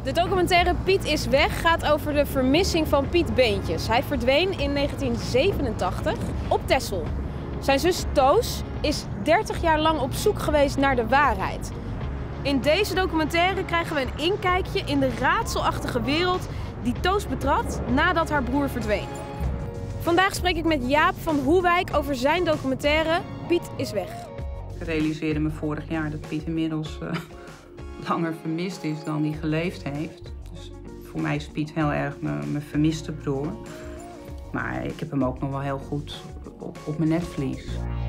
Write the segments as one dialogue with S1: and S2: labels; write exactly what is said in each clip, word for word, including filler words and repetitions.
S1: De documentaire Piet is weg gaat over de vermissing van Piet Beentjes. Hij verdween in negentien zevenentachtig op Texel. Zijn zus Toos is dertig jaar lang op zoek geweest naar de waarheid. In deze documentaire krijgen we een inkijkje in de raadselachtige wereld die Toos betrad nadat haar broer verdween. Vandaag spreek ik met Jaap van Hoewijk over zijn documentaire Piet is weg.
S2: Ik realiseerde me vorig jaar dat Piet inmiddels uh, langer vermist is dan hij geleefd heeft. Dus voor mij is Piet heel erg mijn, mijn vermiste broer. Maar ik heb hem ook nog wel heel goed op, op mijn netvlies.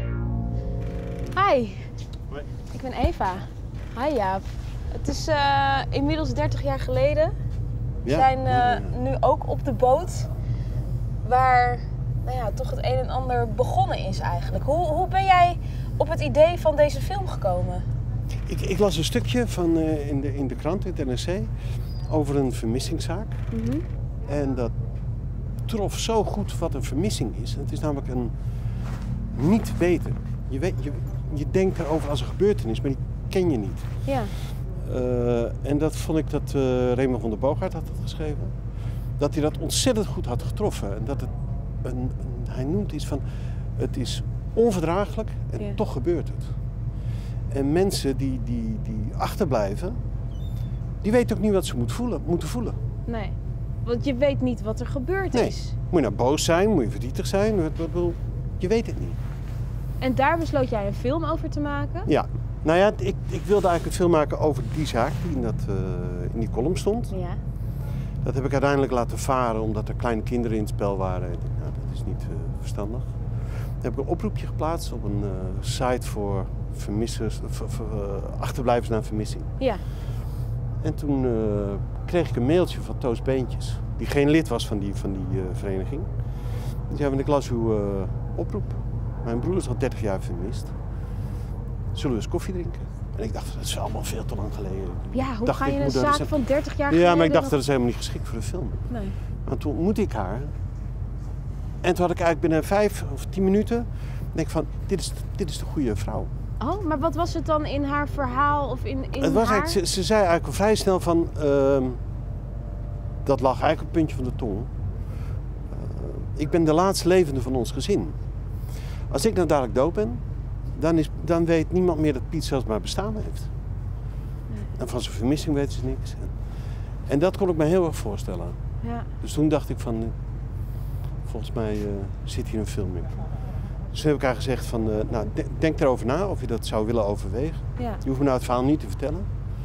S1: Hi, Hoi. Ik ben Eva. Hi Jaap. Het is uh, inmiddels dertig jaar geleden. We ja. zijn uh, nu ook op de boot waar nou ja, toch het een en ander begonnen is eigenlijk. Hoe, hoe ben jij op het idee van deze film gekomen?
S3: Ik, ik las een stukje van, uh, in, de, in de krant, in het N R C, over een vermissingszaak. Mm-hmm. En dat trof zo goed wat een vermissing is. Het is namelijk een niet weten. Je, weet, je, je denkt erover als een gebeurtenis, maar die ken je niet.
S1: Ja.
S3: Uh, en dat vond ik dat uh, Raymond van der Boogaard had dat geschreven. Dat hij dat ontzettend goed had getroffen. En dat het een, een, hij noemt iets van, het is onverdraaglijk en ja. toch gebeurt het. En mensen die, die, die achterblijven, die weten ook niet wat ze moet voelen, moeten voelen.
S1: Nee, want je weet niet wat er gebeurd
S3: nee.
S1: is.
S3: Moet je nou boos zijn, moet je verdrietig zijn, je weet het niet.
S1: En daar besloot jij een film over te maken?
S3: Ja. Nou ja, ik, ik wilde eigenlijk een film maken over die zaak die in, dat, uh, in die column stond.
S1: Ja.
S3: Dat heb ik uiteindelijk laten varen omdat er kleine kinderen in het spel waren. Nou, dat is niet uh, verstandig. Dan heb ik een oproepje geplaatst op een uh, site voor vermissers, voor, voor, uh, achterblijvers na vermissing.
S1: Ja.
S3: En toen uh, kreeg ik een mailtje van Toos Beentjes, die geen lid was van die, van die uh, vereniging. Die zei, ik las uw uh, oproep. Mijn broer is al dertig jaar vermist. Zullen we eens koffie drinken? En ik dacht, dat is allemaal veel te lang geleden.
S1: Ja, hoe
S3: dacht,
S1: ga je
S3: ik,
S1: een zaak zijn... van dertig jaar
S3: ja,
S1: geleden?
S3: Ja, maar ik dacht,
S1: nog...
S3: dat is helemaal niet geschikt voor een film.
S1: Nee.
S3: Maar toen ontmoette ik haar. En toen had ik eigenlijk binnen vijf of tien minuten... denk ik van, dit is, dit is de goede vrouw.
S1: Oh, maar wat was het dan in haar verhaal of in, in
S3: het was
S1: haar?
S3: Eigenlijk, ze, ze zei eigenlijk al vrij snel van... Uh, dat lag eigenlijk op het puntje van de tong. Uh, ik ben de laatste levende van ons gezin. Als ik nou dadelijk dood ben... Dan, is, dan weet niemand meer dat Piet zelfs maar bestaan heeft. Nee. En van zijn vermissing weten ze niks. En, en dat kon ik me heel erg voorstellen.
S1: Ja.
S3: Dus toen dacht ik van, volgens mij uh, zit hier een film in. Dus toen heb ik haar gezegd van, uh, nou, de, denk erover na of je dat zou willen overwegen.
S1: Ja.
S3: Je hoeft me nou het verhaal niet te vertellen.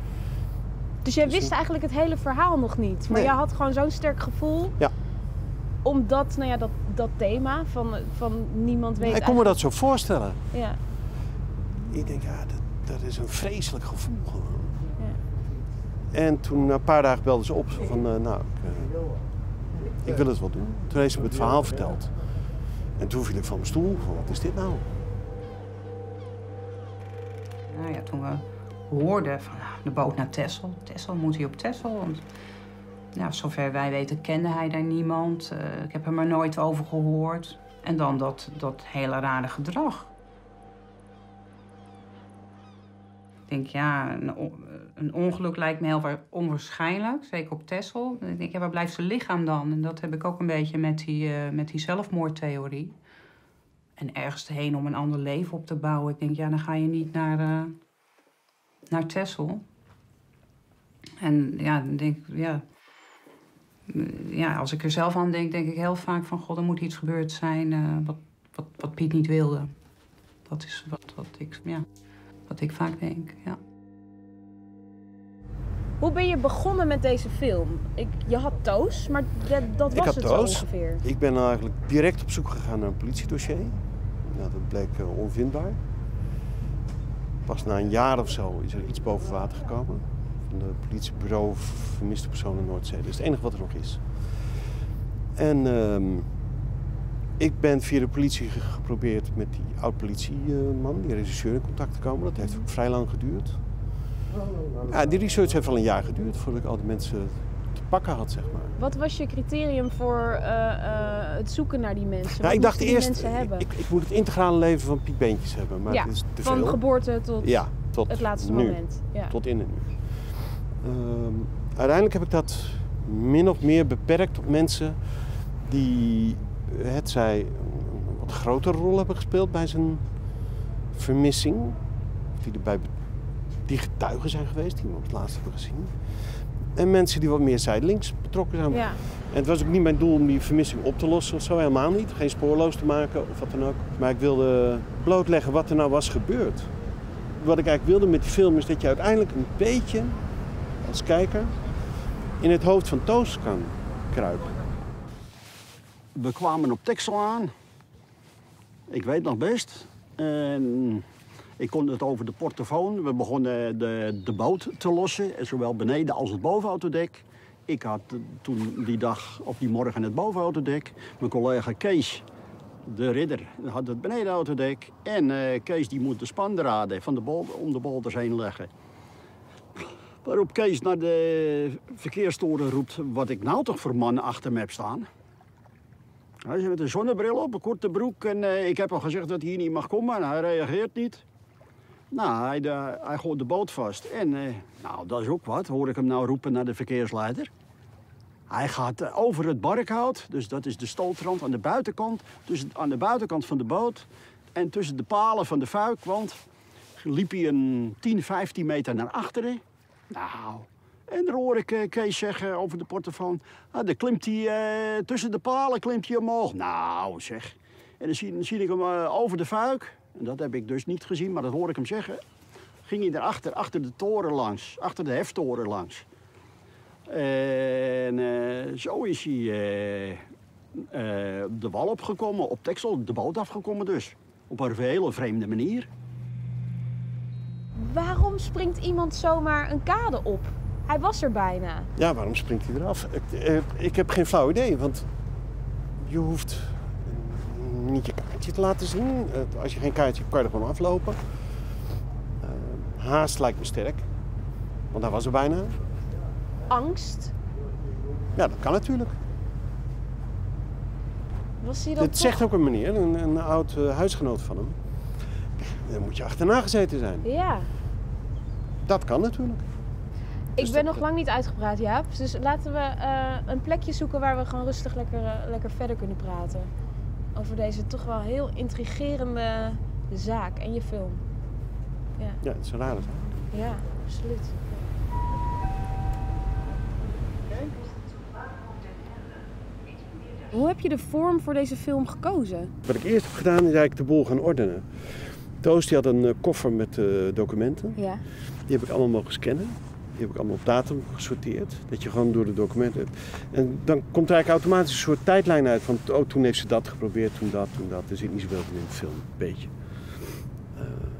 S1: Dus jij
S3: dus
S1: wist
S3: toen...
S1: eigenlijk het hele verhaal nog niet? Maar
S3: nee.
S1: jij had gewoon zo'n sterk gevoel...
S3: Ja.
S1: Omdat, nou ja, dat, dat thema van, van niemand weet...
S3: Ik kon me dat zo voorstellen.
S1: Ja.
S3: Ik denk, ja, dat, dat is een vreselijk gevoel gewoon.
S1: Ja.
S3: En toen, na een paar dagen belde ze op, van, uh, nou, ik, uh, ik wil het wel doen. Toen heeft ze me het verhaal verteld. En toen viel ik van mijn stoel, van, wat is dit nou?
S2: Nou ja, toen we hoorden van nou, de boot naar Texel. Texel, moet hij op Texel? Want ja, zover wij weten kende hij daar niemand. Uh, ik heb er maar nooit over gehoord. En dan dat, dat hele rare gedrag. Ik denk, ja, een, een ongeluk lijkt me heel onwaarschijnlijk. Zeker op Texel. Ik denk, ja, waar blijft zijn lichaam dan? En dat heb ik ook een beetje met die, uh, met die zelfmoordtheorie. En ergens heen om een ander leven op te bouwen. Ik denk, ja, dan ga je niet naar, uh, naar Texel. En ja, dan denk ik, ja... Ja, als ik er zelf aan denk, denk ik heel vaak van... God, er moet iets gebeurd zijn uh, wat, wat, wat Piet niet wilde. Dat is wat, wat, ik, ja, wat ik vaak denk, ja.
S1: Hoe ben je begonnen met deze film? Ik, je had Toos, maar dat, dat was
S3: ik
S1: het
S3: had
S1: zo
S3: Toos.
S1: ongeveer.
S3: Ik ben eigenlijk direct op zoek gegaan naar een politiedossier. Nou, dat bleek uh, onvindbaar. Pas na een jaar of zo is er iets boven water gekomen. Van de politiebureau vermiste personen Noordzee. Dat is het enige wat er nog is. En uh, ik ben via de politie geprobeerd met die oud-politieman, die regisseur, in contact te komen. Dat heeft ook vrij lang geduurd. Ja, die research heeft al een jaar geduurd voordat ik al die mensen te pakken had, zeg maar.
S1: Wat was je criterium voor uh, uh, het zoeken naar die mensen?
S3: Nou, ik dacht eerst,
S1: ik,
S3: ik, ik moet het integrale leven van Piet Beentjes hebben, maar
S1: ja,
S3: het is te
S1: van
S3: veel.
S1: geboorte tot,
S3: ja, tot
S1: het laatste
S3: nu.
S1: moment. Ja.
S3: Tot in en nu. Um, Uiteindelijk heb ik dat min of meer beperkt op mensen die het zij een wat grotere rol hebben gespeeld bij zijn vermissing. Die erbij die getuigen zijn geweest, die we op het laatst hebben gezien. En mensen die wat meer zijdelings betrokken zijn.
S1: Ja.
S3: En het was ook niet mijn doel om die vermissing op te lossen of zo, helemaal niet. Geen spoorloos te maken of wat dan ook. Maar ik wilde blootleggen wat er nou was gebeurd. Wat ik eigenlijk wilde met die film is dat je uiteindelijk een beetje, als kijker, in het hoofd van Toos kan kruipen.
S4: We kwamen op Texel aan. Ik weet nog best. En ik kon het over de portofoon. We begonnen de, de boot te lossen, zowel beneden als het bovenautodek. Ik had toen die dag of die morgen het bovenautodek. Mijn collega Kees, de ridder, had het benedenautodek. En uh, Kees die moet de spandraden van de bol, om de bolders heen leggen. Waarop Kees naar de verkeerstoren roept, wat ik nou toch voor mannen achter me heb staan. Hij zit met een zonnebril op, een korte broek en uh, ik heb al gezegd dat hij hier niet mag komen en hij reageert niet. Nou, hij, de, hij gooit de boot vast en uh, nou, dat is ook wat, hoor ik hem nou roepen naar de verkeersleider. Hij gaat uh, over het barkhout, dus dat is de stootrand aan de buitenkant, dus aan de buitenkant van de boot en tussen de palen van de fuikwand liep hij een tien, vijftien meter naar achteren. Nou, en dan hoor ik uh, Kees zeggen over de portofoon, ah, dan klimt hij uh, tussen de palen klimt hij omhoog. Nou, zeg. En dan zie, dan zie ik hem uh, over de fuik, en dat heb ik dus niet gezien, maar dat hoor ik hem zeggen. Ging hij daarachter, achter de toren langs, achter de heftoren langs. En uh, zo is hij uh, uh, de wal opgekomen, op Texel, de boot afgekomen dus. Op een hele vreemde manier.
S1: Waarom springt iemand zomaar een kade op? Hij was er bijna.
S3: Ja, waarom springt hij eraf? Ik, eh, ik heb geen flauw idee, want je hoeft niet je kaartje te laten zien. Uh, als je geen kaartje hebt, kan je er gewoon aflopen. Uh, haast lijkt me sterk, want hij was er bijna.
S1: Angst?
S3: Ja, dat kan natuurlijk.
S1: Was hij dan
S3: Dit
S1: toch...
S3: zegt ook een meneer, een, een oud uh, huisgenoot van hem. Dan moet je achterna gezeten zijn.
S1: Ja.
S3: Dat kan natuurlijk.
S1: Ik
S3: Dus
S1: ben
S3: dat-
S1: nog lang niet uitgepraat, Jaap. Dus laten we uh, een plekje zoeken waar we gewoon rustig lekker, uh, lekker verder kunnen praten. Over deze toch wel heel intrigerende zaak en je film. Ja,
S3: Ja, het is een rare zaak.
S1: ja, absoluut. Hoe heb je de vorm voor deze film gekozen?
S3: Wat ik eerst heb gedaan is eigenlijk de boel gaan ordenen. Toos die had een uh, koffer met uh, documenten.
S1: Ja.
S3: Die heb ik allemaal mogen scannen. Die heb ik allemaal op datum gesorteerd. Dat je gewoon door de documenten hebt. En dan komt er eigenlijk automatisch een soort tijdlijn uit. Van oh, toen heeft ze dat geprobeerd, toen dat, toen dat. Er zit niet zoveel in de film, een beetje. Uh,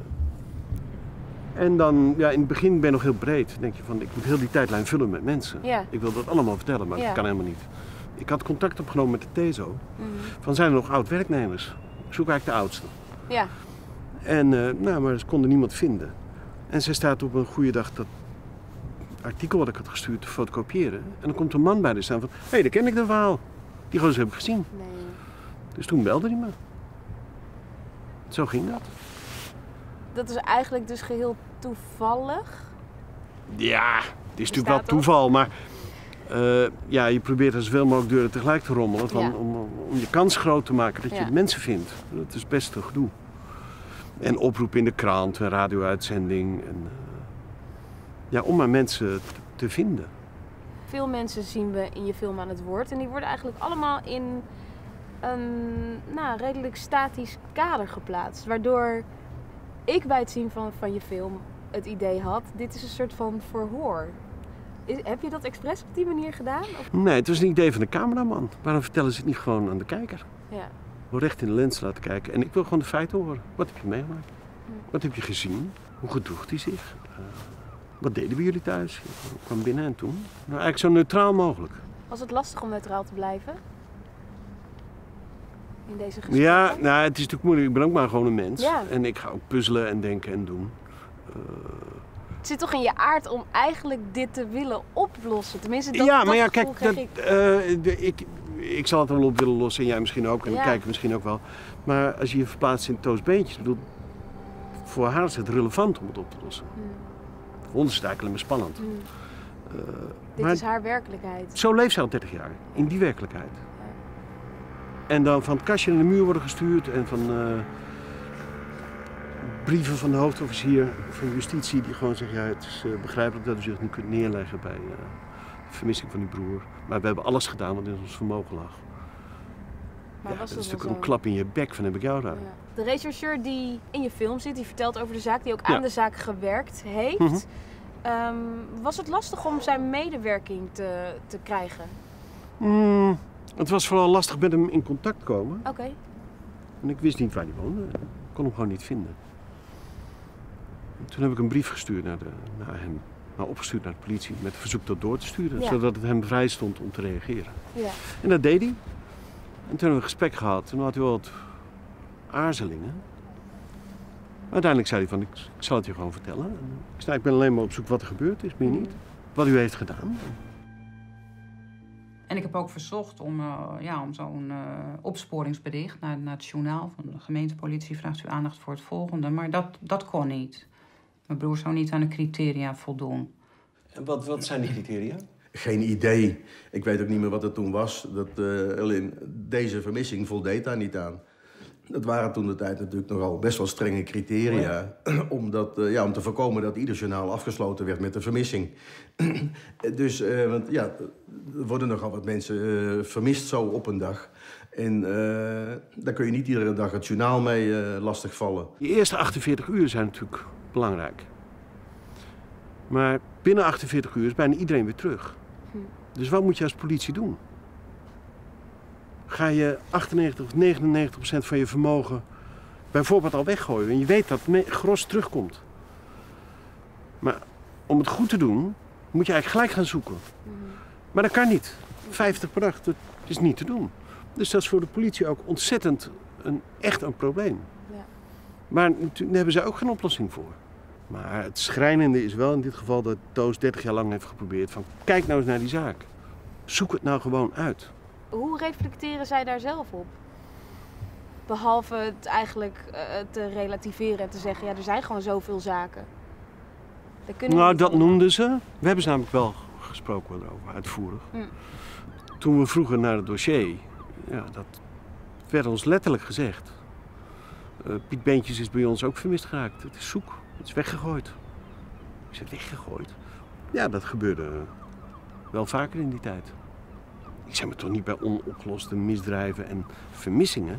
S3: en dan, ja, in het begin ben je nog heel breed. Dan denk je van, ik moet heel die tijdlijn vullen met mensen.
S1: Ja.
S3: Ik wil dat allemaal vertellen, maar
S1: Ja.
S3: dat kan helemaal niet. Ik had contact opgenomen met de TESO.
S1: Mhm.
S3: Van, zijn er nog oud-werknemers? Ik zoek eigenlijk de oudste.
S1: Ja.
S3: En, uh, nou, maar ze konden niemand vinden. En zij staat op een goede dag dat artikel wat ik had gestuurd te fotocopiëren. En dan komt een man bij de staan van, hé, hey, daar ken ik dat verhaal. Die gozer heb ik gezien.
S1: Nee.
S3: Dus toen belde hij me. Zo ging dat.
S1: Dat is eigenlijk dus geheel toevallig.
S3: Ja, het is natuurlijk wel
S1: dat?
S3: toeval, maar uh, ja, je probeert er zoveel mogelijk deuren tegelijk te rommelen. Van,
S1: Ja.
S3: om, om je kans groot te maken dat je
S1: Ja.
S3: de mensen vindt. Dat is best een gedoe. En oproep in de krant, een radio-uitzending. En, uh, ja, om maar mensen te, te vinden.
S1: Veel mensen zien we in je film aan het woord. En die worden eigenlijk allemaal in een nou, redelijk statisch kader geplaatst. Waardoor ik bij het zien van, van je film het idee had, dit is een soort van verhoor. Is, heb je dat expres op die manier gedaan? Of?
S3: Nee, het was een idee van de cameraman. Waarom vertellen ze het niet gewoon aan de kijker?
S1: Ja.
S3: Gewoon recht in de lens laten kijken. En ik wil gewoon de feiten horen. Wat heb je meegemaakt? Wat heb je gezien? Hoe gedroeg hij zich? Uh, wat deden we jullie thuis? Ik kwam binnen en toen. Nou, eigenlijk zo neutraal mogelijk.
S1: Was het lastig om neutraal te blijven? In deze gesprekken?
S3: Ja, nou, het is natuurlijk moeilijk. Ik ben ook maar gewoon een mens.
S1: Ja.
S3: En ik ga ook puzzelen en denken en doen. Uh,
S1: Het zit toch in je aard om eigenlijk dit te willen oplossen? Tenminste, dat,
S3: ja,
S1: dat
S3: maar ja,
S1: gevoel
S3: kijk,
S1: kreeg
S3: dat,
S1: ik.
S3: uh, de, ik, ik zal het er wel op willen lossen en jij misschien ook. En
S1: Ja.
S3: de kijker misschien ook wel. Maar als je je verplaatst in Toos Beentjes, bedoel, voor haar is het relevant om het op te lossen.
S1: Hmm.
S3: Voor ons is het eigenlijk alleen maar spannend.
S1: Hmm.
S3: Uh,
S1: Dit is haar werkelijkheid.
S3: Zo leeft zij al dertig jaar, in die werkelijkheid. Ja. En dan van het kastje naar de muur worden gestuurd en van uh, brieven van de hoofdofficier van justitie die gewoon zeggen, ja, het is uh, begrijpelijk dat u zich niet kunt neerleggen bij uh, de vermissing van uw broer. Maar we hebben alles gedaan wat in ons vermogen lag.
S1: Maar
S3: ja,
S1: was
S3: dat is natuurlijk
S1: zo?
S3: een klap in je bek van heb ik jou daar.
S1: Ja. De rechercheur die in je film zit, die vertelt over de zaak, die ook ja. aan de zaak gewerkt heeft. Mm-hmm. um, was het lastig om zijn medewerking te, te krijgen?
S3: Mm, het was vooral lastig met hem in contact komen.
S1: Oké. Okay.
S3: En ik wist niet waar hij woonde. Ik kon hem gewoon niet vinden. En toen heb ik een brief gestuurd naar, de, naar hem. Nou, opgestuurd naar de politie met een verzoek dat door te sturen. Ja. Zodat het hem vrij stond om te reageren. Ja. En dat deed hij. En toen hebben we een gesprek gehad. Toen had hij wel wat aarzelingen. Maar uiteindelijk zei hij van, ik, ik zal het je gewoon vertellen. En ik zei, ik ben alleen maar op zoek wat er gebeurd is, meer niet. Wat u heeft gedaan.
S2: En ik heb ook verzocht om, uh, ja, om zo'n uh, opsporingsbericht naar, naar het journaal van de gemeentepolitie. Vraagt u aandacht voor het volgende. Maar dat, dat kon niet. Mijn broer zou niet aan de criteria voldoen.
S3: En wat, wat zijn die criteria?
S5: Geen idee. Ik weet ook niet meer wat het toen was. Dat, uh, alleen deze vermissing voldeed daar niet aan. Dat waren toen de tijd natuurlijk nogal best wel strenge criteria. Oh ja. Om, dat, uh, ja, om te voorkomen dat ieder journaal afgesloten werd met een vermissing. Dus uh, want, ja, er worden nogal wat mensen uh, vermist zo op een dag. En uh, daar kun je niet iedere dag het journaal mee uh, lastigvallen.
S3: Die eerste achtenveertig uur zijn natuurlijk belangrijk. Maar binnen achtenveertig uur is bijna iedereen weer terug. Hm. Dus wat moet je als politie doen? Ga je achtennegentig of negenennegentig procent van je vermogen bijvoorbeeld al weggooien? En je weet dat het gros terugkomt. Maar om het goed te doen, moet je eigenlijk gelijk gaan zoeken. Hm. Maar dat kan niet. vijftig per dag, dat is niet te doen. Dus dat is voor de politie ook ontzettend een, echt een probleem. Ja. Maar daar hebben ze ook geen oplossing voor. Maar het schrijnende is wel in dit geval dat Toos dertig jaar lang heeft geprobeerd van kijk nou eens naar die zaak. Zoek het nou gewoon uit.
S1: Hoe reflecteren zij daar zelf op? Behalve het eigenlijk uh, te relativeren en te zeggen, ja, er zijn gewoon zoveel zaken.
S3: Nou, dat noemden ze. We hebben ze namelijk wel gesproken erover, uitvoerig. Hm. Toen we vroegen naar het dossier, ja, dat werd ons letterlijk gezegd. Uh, Piet Beentjes is bij ons ook vermist geraakt. Het is zoek. Het is weggegooid. Is het weggegooid? Ja, dat gebeurde wel vaker in die tijd. Ik zeg maar toch niet bij onopgeloste misdrijven en vermissingen.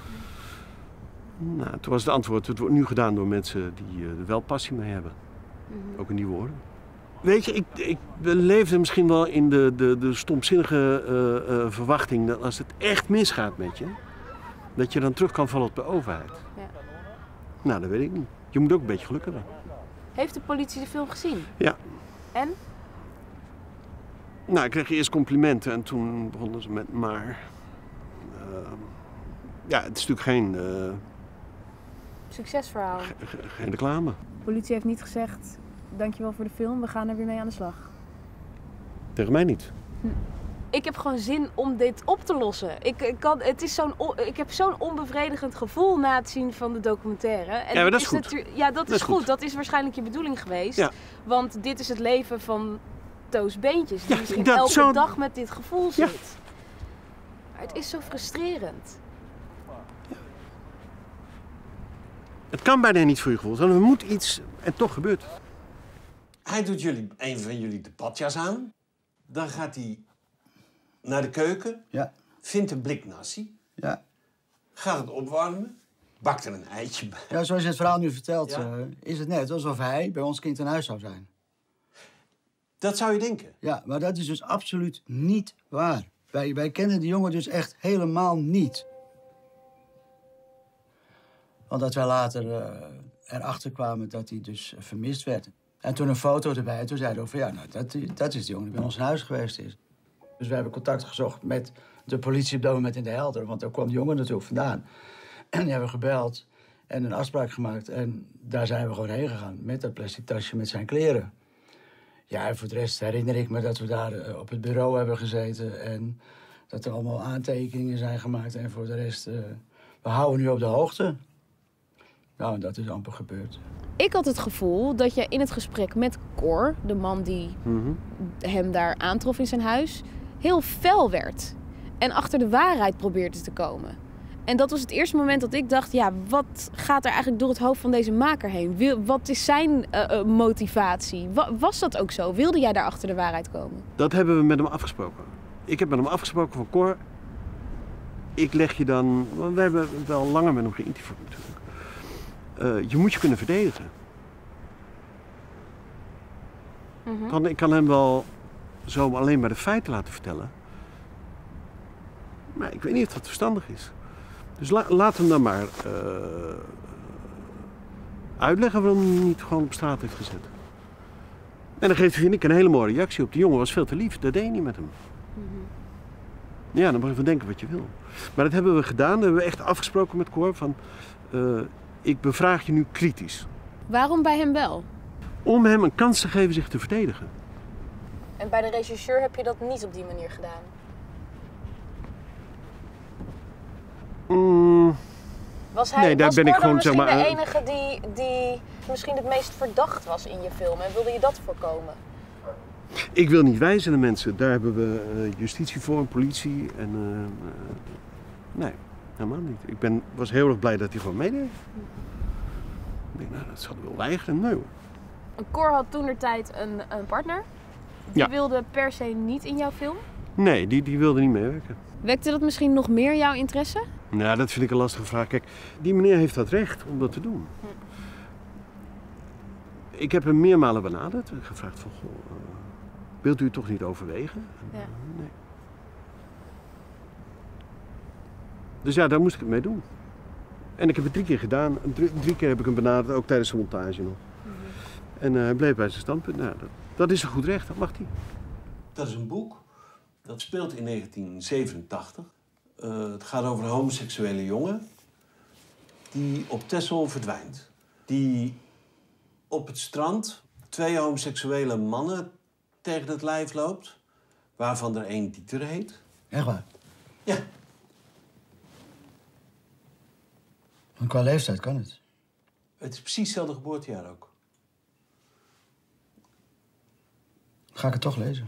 S3: Nou, toen was het antwoord, het wordt nu gedaan door mensen die er wel passie mee hebben. Mm-hmm. Ook in die woorden. Weet je, ik, ik leefde misschien wel in de, de, de stomzinnige uh, uh, verwachting dat als het echt misgaat met je, dat je dan terug kan vallen op de overheid. Ja. Nou, dat weet ik niet. Je moet ook een beetje geluk hebben.
S1: Heeft de politie de film gezien?
S3: Ja.
S1: En?
S3: Nou, ik kreeg eerst complimenten en toen begonnen ze met maar. Uh, ja, het is natuurlijk geen... Uh,
S1: Succesverhaal.
S3: Ge ge geen reclame.
S1: De politie heeft niet gezegd, dankjewel voor de film, we gaan er weer mee aan de slag.
S3: Tegen mij niet.
S1: Hm. Ik heb gewoon zin om dit op te lossen. Ik, ik, kan, het is zo'n, ik heb zo'n onbevredigend gevoel na het zien van de documentaire. En
S3: ja, maar dat is,
S1: is
S3: goed.
S1: Ja, dat, dat is, is goed.
S3: goed.
S1: Dat is waarschijnlijk je bedoeling geweest. Ja. Want dit is het leven van Toos Beentjes. Die
S3: ja,
S1: misschien
S3: dat,
S1: elke
S3: zo...
S1: dag met dit gevoel zit.
S3: Ja.
S1: Maar het is zo frustrerend.
S3: Ja. Het kan bijna niet voor je gevoel. Er moet iets en toch gebeurt het.
S6: Hij doet jullie, een van jullie de badjas aan. Dan gaat hij naar de keuken.
S7: Ja.
S6: Vindt een blik nasi.
S7: Ja.
S6: Gaat het opwarmen. Bakt er een eitje bij.
S7: Ja, zoals je het verhaal nu vertelt, ja. uh, is het net alsof hij bij ons kind in huis zou zijn.
S6: Dat zou je denken.
S7: Ja, maar dat is dus absoluut niet waar. Wij, wij kennen die jongen dus echt helemaal niet. Want dat wij later uh, erachter kwamen dat hij dus vermist werd. En toen een foto erbij, toen zeiden we van ja, nou, dat, dat is die jongen die bij ons in huis geweest is. Dus we hebben contact gezocht met de politie op dat moment in de Helder, want daar kwam die jongen natuurlijk vandaan. En die hebben we gebeld en een afspraak gemaakt. En daar zijn we gewoon heen gegaan met dat plastic tasje met zijn kleren. Ja, en voor de rest herinner ik me dat we daar uh, op het bureau hebben gezeten en dat er allemaal aantekeningen zijn gemaakt. En voor de rest, uh, we houden nu op de hoogte. Nou, en dat is amper gebeurd.
S1: Ik had het gevoel dat je in het gesprek met Cor, de man die
S3: Mm-hmm.
S1: hem daar aantrof in zijn huis, heel fel werd. En achter de waarheid probeerde te komen. En dat was het eerste moment dat ik dacht, ja, wat gaat er eigenlijk door het hoofd van deze maker heen? Wil, wat is zijn uh, uh, motivatie? Wa- was dat ook zo? Wilde jij daar achter de waarheid komen?
S3: Dat hebben we met hem afgesproken. Ik heb met hem afgesproken van Cor, ik leg je dan... We hebben wel langer met hem geïnterviewd natuurlijk. Uh, je moet je kunnen verdedigen.
S1: Mm-hmm.
S3: Want ik kan hem wel zo alleen maar de feiten laten vertellen. Maar ik weet niet of dat verstandig is. Dus la, laat hem dan maar uh, uitleggen waarom hij niet gewoon op straat heeft gezet. En dan geeft hij, vind ik, een hele mooie reactie op. Die jongen was veel te lief, dat deed hij niet met hem.
S1: Mm-hmm.
S3: Ja, dan mag je van denken wat je wil. Maar dat hebben we gedaan, dat hebben we echt afgesproken met Cor van... Uh, ik bevraag je nu kritisch.
S1: Waarom bij hem wel?
S3: Om hem een kans te geven zich te verdedigen.
S1: En bij de regisseur heb je dat niet op die manier gedaan?
S3: Mm,
S1: Was hij
S3: Nee, daar
S1: was
S3: ben ik
S1: Cor dan
S3: gewoon, zeg
S1: misschien
S3: maar,
S1: de
S3: uh,
S1: enige die, die misschien het meest verdacht was in je film? En wilde je dat voorkomen?
S3: ik wil niet wijzen naar mensen. Daar hebben we uh, justitie voor, en politie. En, uh, uh, nee, helemaal niet. Ik ben, was heel erg blij dat hij gewoon meedeed. Ik denk, nou, dat zal hij wel weigeren. Nee hoor.
S1: Cor had toentertijd een, een partner. Die
S3: Ja.
S1: wilde per se niet in jouw film.
S3: Nee, die, die wilde niet meewerken.
S1: Wekte dat misschien nog meer jouw interesse?
S3: Nou, dat vind ik een lastige vraag. Kijk, die meneer heeft dat recht om dat te doen.
S1: Hm.
S3: Ik heb hem meermalen benaderd en gevraagd van, goh, uh, wilt u het toch niet overwegen? En,
S1: Ja.
S3: uh, nee. Dus ja, daar moest ik het mee doen. En ik heb het drie keer gedaan. Drie, drie keer heb ik hem benaderd, ook tijdens de montage nog.
S1: Mm-hmm.
S3: En uh, hij bleef bij zijn standpunt. Nou, dat, dat is een goed recht, dat mag hij.
S6: Dat is een boek. Dat speelt in negentien zevenentachtig. Uh, het gaat over een homoseksuele jongen die op Texel verdwijnt. Die op het strand twee homoseksuele mannen tegen het lijf loopt, waarvan er één Dieter heet.
S7: Echt waar?
S6: Ja,
S7: Want qua leeftijd kan het.
S6: het is precies hetzelfde geboortejaar ook.
S7: Ga ik het toch lezen?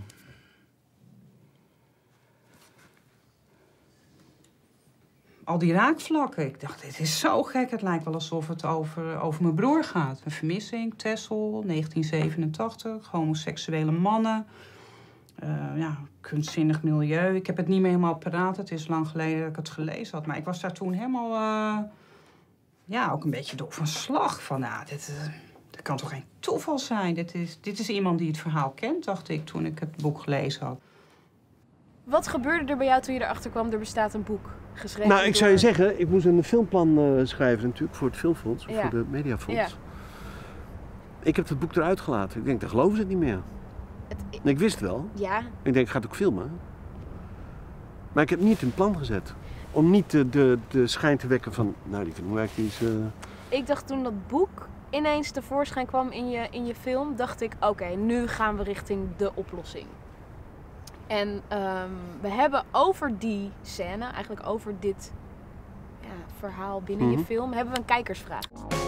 S2: Al die raakvlakken. Ik dacht, dit is zo gek. Het lijkt wel alsof het over, over mijn broer gaat. Een vermissing, Texel, negentien zevenentachtig, homoseksuele mannen. Uh, ja, kunstzinnig milieu. Ik heb het niet meer helemaal paraat. Het is lang geleden dat ik het gelezen had. Maar ik was daar toen helemaal... Uh, ja, ook een beetje door van slag. Van, nou, dit, uh, dit kan toch geen toeval zijn? Dit is, dit is iemand die het verhaal kent, dacht ik, toen ik het boek gelezen had.
S1: Wat gebeurde er bij jou toen je erachter kwam, er bestaat een boek geschreven?
S3: Nou, ik
S1: door-
S3: zou je zeggen, ik moest een filmplan uh, schrijven natuurlijk voor het Filmfonds,
S1: Ja.
S3: voor de Mediafonds.
S1: Ja.
S3: Ik heb het boek eruit gelaten. Ik denk, daar geloven ze het niet meer.
S1: Het,
S3: En ik wist het wel.
S1: ja,
S3: Ik denk, ik ga het ook filmen. Maar ik heb het niet in het plan gezet. Om niet de, de, de schijn te wekken van, nou, die film moet eigenlijk niet eens... Uh...
S1: ik dacht toen dat boek ineens tevoorschijn kwam in je, in je film, dacht ik, oké, nu gaan we richting de oplossing. En um, we hebben over die scène, eigenlijk over dit ja, verhaal binnen
S3: Mhm.
S1: je film, hebben we een kijkersvraag.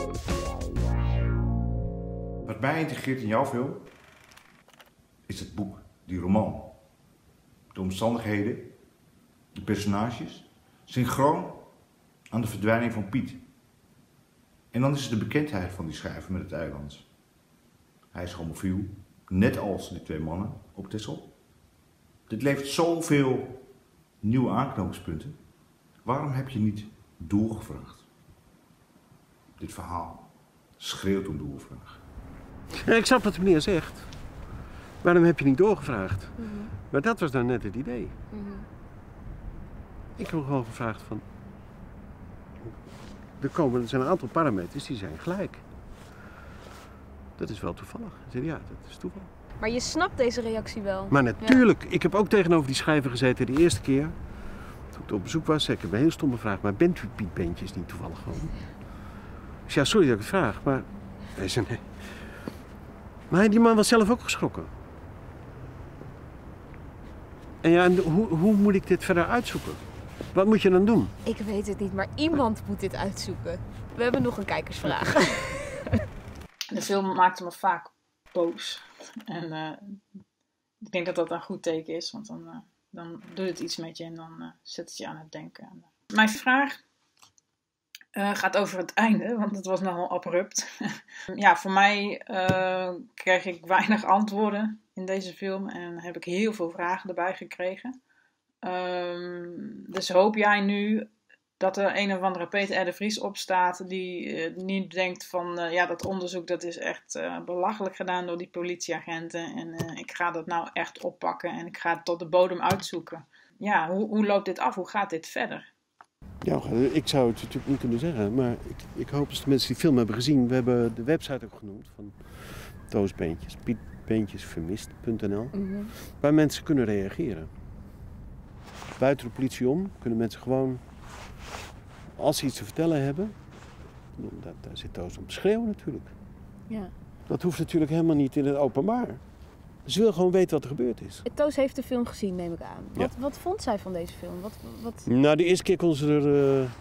S8: Wat mij integreert in jouw film is het boek, die roman. De omstandigheden, de personages, synchroon aan de verdwijning van Piet. En dan is het de bekendheid van die schrijver met het eilands. Hij is homofiel, net als die twee mannen op Texel. Dit levert zoveel nieuwe aanknopingspunten. Waarom heb je niet doorgevraagd? Dit verhaal schreeuwt om doorvraag.
S3: Ja, ik snap wat de meneer zegt. Waarom heb je niet doorgevraagd?
S1: Mhm.
S3: Maar dat was nou net het idee.
S1: Mhm.
S3: Ik heb gewoon gevraagd van... Er, komen, er zijn een aantal parameters die zijn gelijk. Dat is wel toevallig. Ik zei, ja, dat is toeval.
S1: Maar je snapt deze reactie wel.
S3: Maar natuurlijk, ik heb ook tegenover die schrijver gezeten de eerste keer. Toen ik op bezoek was, zei ik heb een heel stomme vraag. Maar bent u Piet Beentjes niet toevallig gewoon? Ik zei, ja, sorry dat ik het vraag, maar... Hij zei, nee. Maar die man was zelf ook geschrokken. En ja, en hoe, hoe moet ik dit verder uitzoeken? Wat moet je dan doen?
S1: Ik weet het niet, maar iemand moet dit uitzoeken. We hebben nog een kijkersvraag.
S9: De film maakte me vaak boos. En uh, ik denk dat dat een goed teken is, want dan, uh, dan doet het iets met je en dan uh, zet het je aan het denken. Mijn vraag uh, gaat over het einde, want het was nogal abrupt. Ja, voor mij uh, kreeg ik weinig antwoorden in deze film en heb ik heel veel vragen erbij gekregen. Um, dus hoop jij nu dat er een of andere Peter R. de Vries opstaat die uh, niet denkt van uh, ja, dat onderzoek dat is echt uh, belachelijk gedaan door die politieagenten en uh, ik ga dat nou echt oppakken en ik ga het tot de bodem uitzoeken. Ja, hoe, hoe loopt dit af? Hoe gaat dit verder?
S3: Ja, ik zou het natuurlijk niet kunnen zeggen, maar ik, ik hoop dat de mensen die film hebben gezien. We hebben de website ook genoemd van Toos Beentjes, piet beentjes vermist punt n l, mm-hmm. waar mensen kunnen reageren. Buiten de politie om kunnen mensen gewoon, als ze iets te vertellen hebben, daar, daar zit Toos op te schreeuwen natuurlijk.
S1: Ja.
S3: Dat hoeft natuurlijk helemaal niet in het openbaar. Ze wil gewoon weten wat er gebeurd is.
S1: Toos heeft de film gezien, neem ik aan. Wat,
S3: ja.
S1: wat vond zij van deze film? Wat, wat...
S3: Nou, de eerste keer kon ze er... Uh, uh,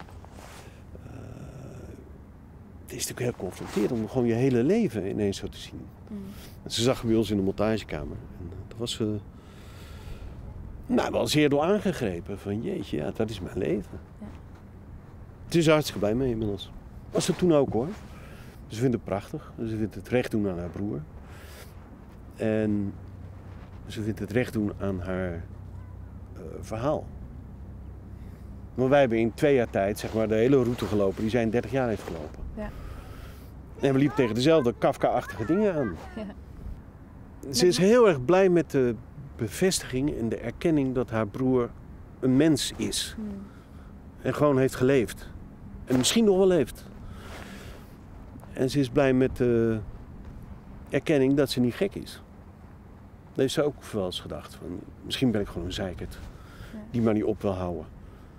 S3: het is natuurlijk heel confronterend om gewoon je hele leven ineens zo te zien. Mm. En ze zag bij ons in de montagekamer. En uh, dat was ze... Uh, nou, wel zeer door aangegrepen. Van jeetje, ja, dat is mijn leven. Ja. Het is hartstikke blij mee inmiddels. Was ze toen ook hoor. Ze vindt het prachtig. Ze vindt het recht doen aan haar broer. En ze vindt het recht doen aan haar uh, verhaal. Want wij hebben in twee jaar tijd zeg maar, de hele route gelopen die zij in dertig jaar heeft gelopen. Ja. En we liepen tegen dezelfde Kafka-achtige dingen aan. Ja. Ze is heel erg blij met de bevestiging en de erkenning dat haar broer een mens is. Hmm. En gewoon heeft geleefd. En misschien nog wel leeft. En ze is blij met de erkenning dat ze niet gek is. Dat heeft ze ook wel eens gedacht. Van, misschien ben ik gewoon een zeikert ja. die maar niet op wil houden.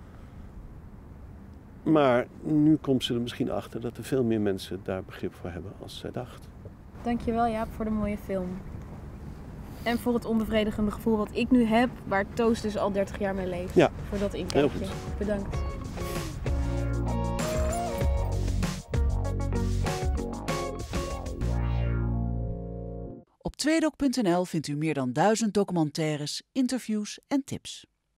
S3: Maar nu komt ze er misschien achter dat er veel meer mensen daar begrip voor hebben als zij dacht.
S1: Dankjewel Jaap voor de mooie film. En voor het onbevredigende gevoel wat ik nu heb, waar Toos dus al dertig jaar mee leeft.
S3: Ja,
S1: voor dat inkijkje. Bedankt.
S10: Op tweedoc punt n l vindt u meer dan duizend documentaires, interviews en tips.